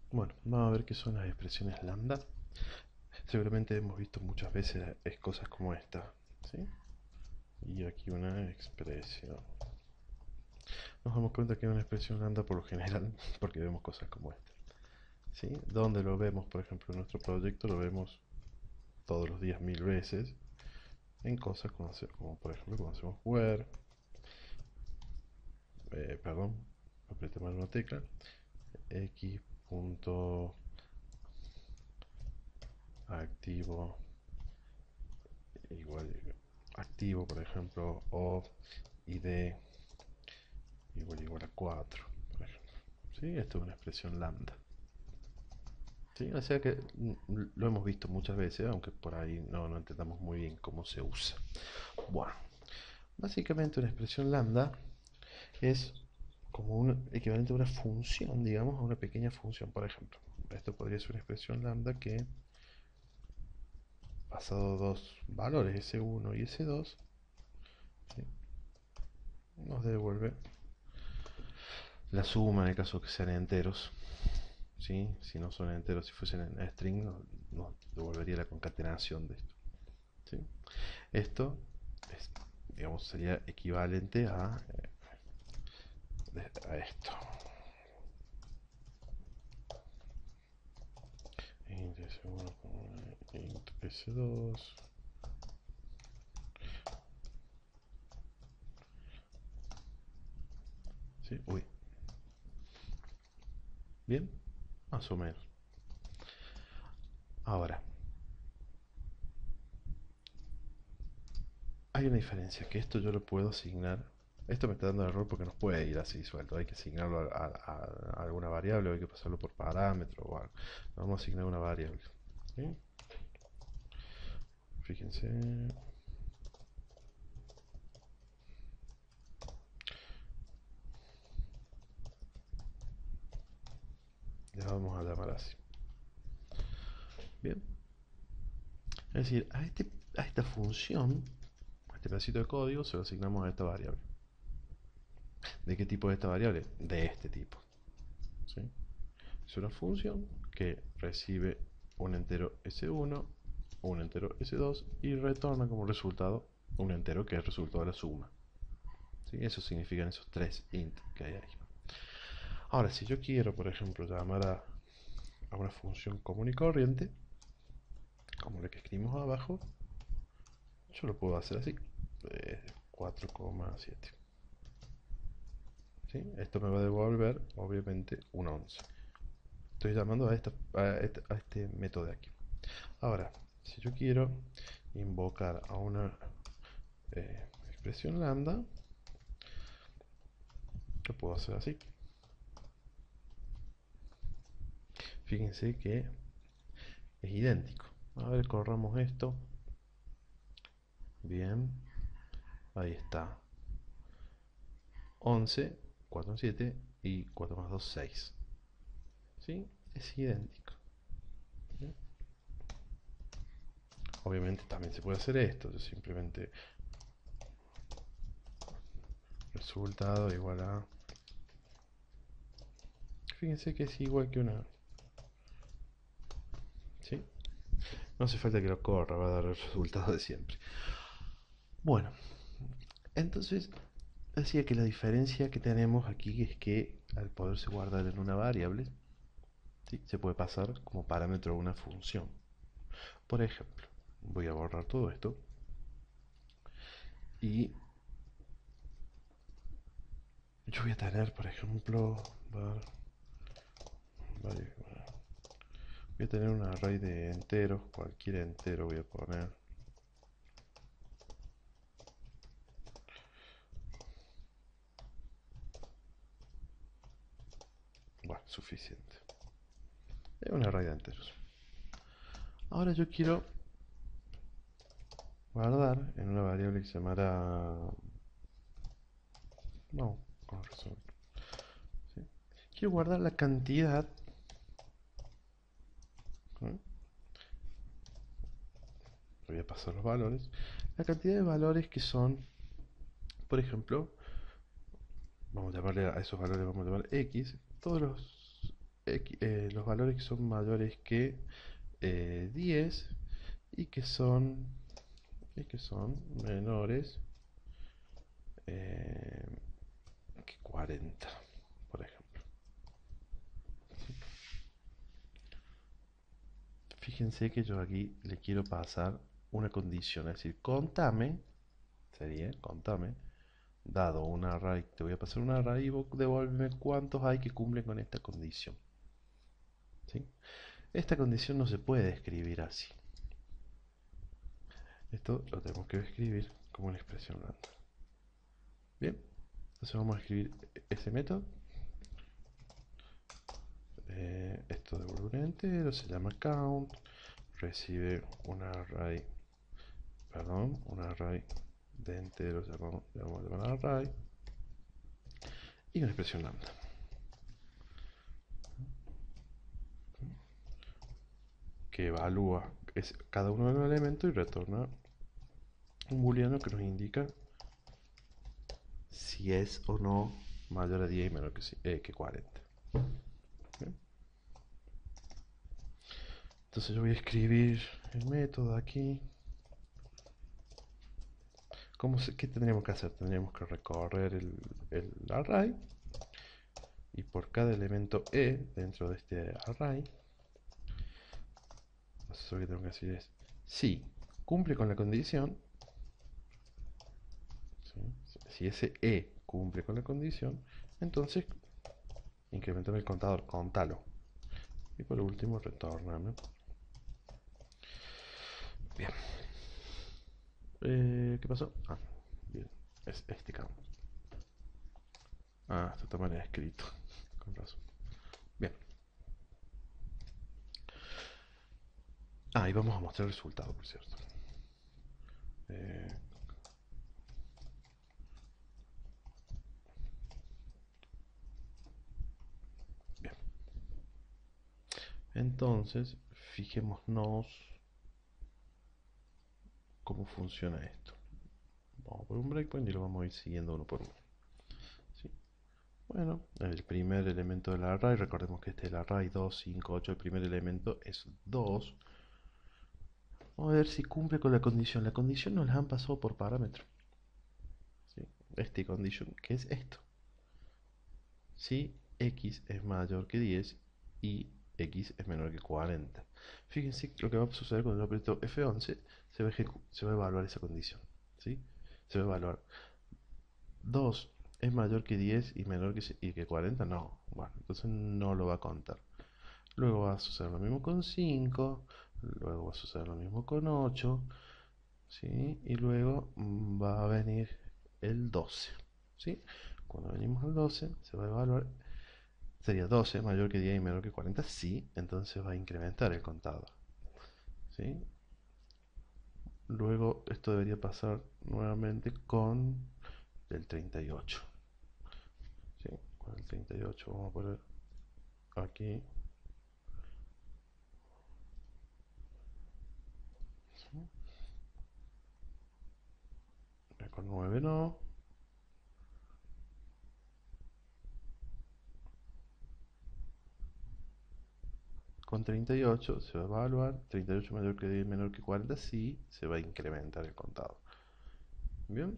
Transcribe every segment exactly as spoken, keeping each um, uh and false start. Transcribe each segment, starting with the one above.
Bueno, vamos a ver qué son las expresiones lambda. Seguramente hemos visto muchas veces es cosas como esta, ¿sí? Y aquí una expresión. Nos damos cuenta que es una expresión lambda por lo general, porque vemos cosas como esta, ¿sí? Donde lo vemos, por ejemplo, en nuestro proyecto lo vemos todos los días mil veces en cosas como, como por ejemplo cuando hacemos where, eh, perdón, apreté mal una tecla, x punto activo igual activo, por ejemplo, of id igual igual a cuatro, por ejemplo. ¿Sí? Esto es una expresión lambda. ¿Sí? O sea que lo hemos visto muchas veces, aunque por ahí no, no entendamos muy bien cómo se usa. Bueno, básicamente una expresión lambda es como un equivalente a una función, digamos, a una pequeña función, por ejemplo. Esto podría ser una expresión lambda que, pasado dos valores, ese uno y ese dos, ¿sí? Nos devuelve la suma en el caso que sean enteros. ¿Sí? Si no son enteros, si fuesen en string, nos, nos devolvería la concatenación de esto. ¿Sí? Esto es, digamos, sería equivalente a, a esto. Int s uno, int s dos. ¿Sí? Uy. Bien, más o menos. Ahora, hay una diferencia, que esto yo lo puedo asignar. Esto me está dando error porque no puede ir así suelto. Hay que asignarlo a, a, a alguna variable, o hay que pasarlo por parámetro o algo. Vamos a asignar una variable. ¿Sí? Fíjense. Ya vamos a llamar así. Bien. Es decir, a, este, a esta función, a este pedacito de código, se lo asignamos a esta variable. ¿De qué tipo es esta variable? De este tipo. ¿Sí? Es una función que recibe un entero ese uno, un entero ese dos y retorna como resultado un entero que es el resultado de la suma. ¿Sí? Eso significan esos tres int que hay ahí. Ahora, si yo quiero, por ejemplo, llamar a, a una función común y corriente, como la que escribimos abajo, yo lo puedo hacer así, eh, cuatro coma siete. ¿Sí? Esto me va a devolver, obviamente, un once. Estoy llamando a, esta, a, este, a este método de aquí. Ahora, si yo quiero invocar a una eh, expresión lambda, lo puedo hacer así. Fíjense que es idéntico. A ver, corramos esto. Bien, ahí está. once, cuatro, siete y cuatro más dos, seis. ¿Sí? Es idéntico. ¿Sí? Obviamente también se puede hacer esto. Yo simplemente resultado igual a... Fíjense que es igual que una... ¿Sí? No hace falta que lo corra, va a dar el resultado de siempre. Bueno, entonces decía que la diferencia que tenemos aquí es que al poderse guardar en una variable, ¿sí? Se puede pasar como parámetro a una función. Por ejemplo, voy a borrar todo esto y yo voy a tener, por ejemplo, var, vale, voy a tener un array de enteros, cualquier entero voy a poner. Bueno, suficiente. Es un array de enteros. Ahora yo quiero guardar en una variable que se llamará... No, con razón. ¿Sí? Quiero guardar la cantidad. ¿Eh? Voy a pasar los valores. La cantidad de valores que son, por ejemplo, vamos a llamarle a esos valores, vamos a llamar X. Todos los X- eh, los valores que son mayores que eh, diez y que son y que son menores eh, que cuarenta, por ejemplo. Fíjense que yo aquí le quiero pasar una condición, es decir, contame, sería, contame, dado un array, te voy a pasar un array y vos devuélveme cuántos hay que cumplen con esta condición. ¿Sí? Esta condición no se puede escribir así. Esto lo tenemos que escribir como una expresión random. Bien, entonces vamos a escribir ese método. Eh, esto devuelve un entero, se llama count, recibe un array, perdón, un array de enteros, llamamos, llamamos, llamamos array, y una expresión lambda. Que evalúa es cada uno de los elementos y retorna un booleano que nos indica si es o no mayor a diez y menor que, eh, que cuarenta. ¿Bien? Entonces yo voy a escribir el método aquí. ¿Cómo se, ¿Qué tendríamos que hacer? Tendríamos que recorrer el, el array y por cada elemento E dentro de este array, entonces lo que tengo que decir es si cumple con la condición, ¿sí? Si ese E cumple con la condición, entonces incrementame el contador, contalo. Y por último, retorname. Bien. Eh, ¿Qué pasó? Ah, bien. Es este count. Ah, esto está mal escrito. Con razón. Bien. Ah, y vamos a mostrar el resultado, por cierto. Eh, bien. Entonces, fijémonos cómo funciona esto. Vamos por un breakpoint y lo vamos a ir siguiendo uno por uno. ¿Sí? Bueno, el primer elemento del array, recordemos que este es el array dos, cinco, ocho, el primer elemento es dos. Vamos a ver si cumple con la condición. La condición nos la han pasado por parámetro. ¿Sí? Este condition, que es esto. Si x es mayor que diez y x es menor que cuarenta. Fíjense lo que va a suceder cuando yo aprieto F once, se va a, se va a evaluar esa condición. ¿Sí? Se va a evaluar. dos es mayor que diez y menor que, y que cuarenta, no. Bueno, entonces no lo va a contar. Luego va a suceder lo mismo con cinco, luego va a suceder lo mismo con ocho, ¿sí? Y luego mm, va a venir el doce, ¿sí? Cuando venimos al doce, se va a evaluar, sería doce mayor que diez y menor que cuarenta, sí, entonces va a incrementar el contador, ¿sí? Luego esto debería pasar nuevamente con el treinta y ocho, ¿sí? Con el treinta y ocho vamos a poner aquí, ¿sí? Con nueve no. Con treinta y ocho se va a evaluar, treinta y ocho mayor que diez menor que cuarenta, sí, se va a incrementar el contador. Bien,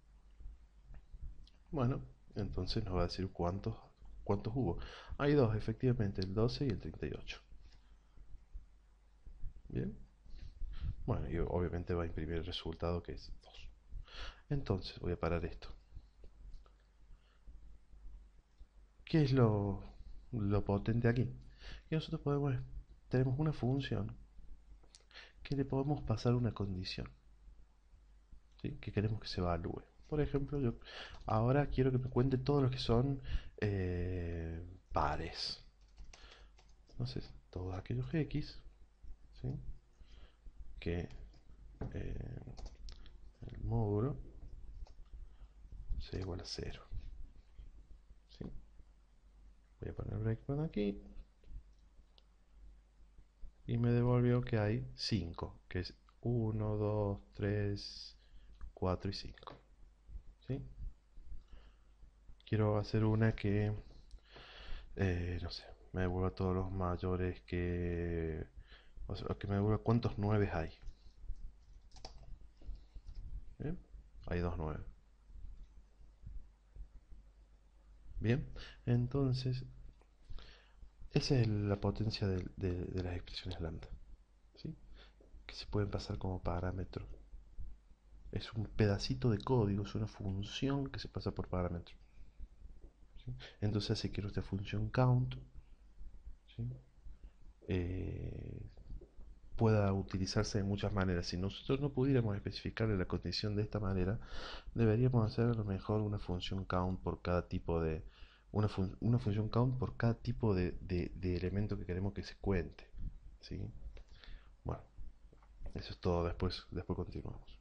bueno, entonces nos va a decir cuántos, cuántos hubo. Hay dos, efectivamente, el doce y el treinta y ocho. Bien, bueno, y obviamente va a imprimir el resultado que es dos. Entonces voy a parar esto. ¿Qué es lo, lo potente aquí? Que nosotros podemos, tenemos una función que le podemos pasar una condición, ¿sí? Que queremos que se evalúe. Por ejemplo, yo ahora quiero que me cuente todos los que son eh, pares. Entonces, todos aquellos x, ¿sí? Que eh, el módulo sea igual a cero. ¿Sí? Voy a poner breakpoint aquí. Y me devolvió que hay cinco, que es uno, dos, tres, cuatro y cinco. ¿Sí? Quiero hacer una que, eh, no sé, me devuelva todos los mayores que... O sea, que me devuelva cuántos nueve hay. ¿Bien? Hay dos nueve. Bien, entonces esa es la potencia de, de- de las expresiones lambda, ¿sí? Que se pueden pasar como parámetro. Es un pedacito de código, es una función que se pasa por parámetro, ¿sí? Entonces, si quiero esta función count, ¿sí? Eh, pueda utilizarse de muchas maneras. Si nosotros no pudiéramos especificarle la condición de esta manera, deberíamos hacer a lo mejor una función count por cada tipo de una, fun- una función count por cada tipo de, de- de elemento que queremos que se cuente, ¿sí? Bueno, eso es todo. Después, después continuamos.